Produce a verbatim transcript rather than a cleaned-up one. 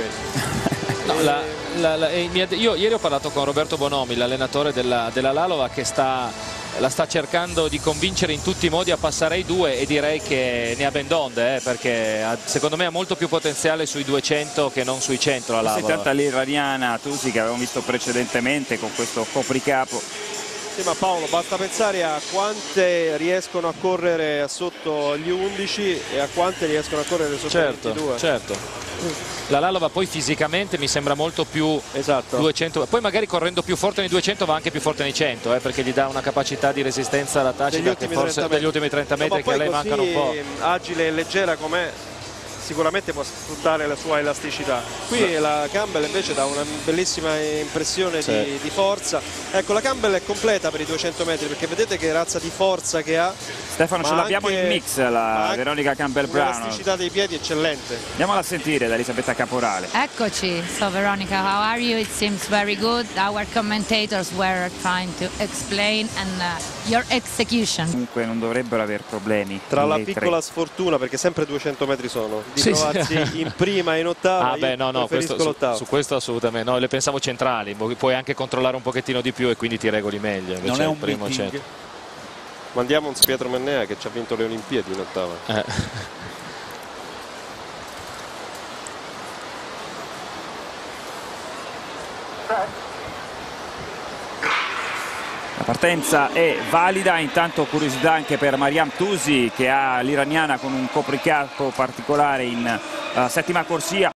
No, la, la, la, io ieri ho parlato con Roberto Bonomi, l'allenatore della, della Lalova, che sta, la sta cercando di convincere in tutti i modi a passare ai due, e direi che ne ha ben donde, eh, perché ha, secondo me ha molto più potenziale sui duecento che non sui cento la Lalova. Sei tanta l'iraniana Tusi che avevamo visto precedentemente con questo copricapo. Sì, ma Paolo, basta pensare a quante riescono a correre sotto gli undici e a quante riescono a correre sotto certo, gli ventidue. Certo. La Lalova poi fisicamente mi sembra molto più esatto. duecento, poi magari correndo più forte nei duecento va anche più forte nei cento, eh, perché gli dà una capacità di resistenza alla tacita che forse degli ultimi trenta metri, no, che a lei mancano un po'. Agile e leggera com'è, sicuramente può sfruttare la sua elasticità. Qui la Campbell invece dà una bellissima impressione sì. di, di forza. Ecco, la Campbell è completa per i duecento metri, perché vedete che razza di forza che ha. Stefano, ce l'abbiamo in mix la Veronica Campbell-Brown. L'elasticità dei piedi eccellente. Andiamola a sentire da Elisabetta Caporale. Eccoci. So Veronica, how are you? It seems very good. Our commentators were trying to explain and uh, your execution. Comunque non dovrebbero aver problemi. Tra la piccola tre. sfortuna, perché sempre duecento metri sono, di sì, trovarsi sì. in prima e in ottava. Ah beh, no, no, questo, su, su questo assolutamente no, le pensavo centrali, puoi anche controllare un pochettino di più e quindi ti regoli meglio. Invece non è un il primo meeting. Mandiamo un Pietro Mennea che ci ha vinto le Olimpiadi in ottava. Eh. La partenza è valida, intanto curiosità anche per Mariam Tusi che ha l'iraniana con un copricapo particolare in uh, settima corsia.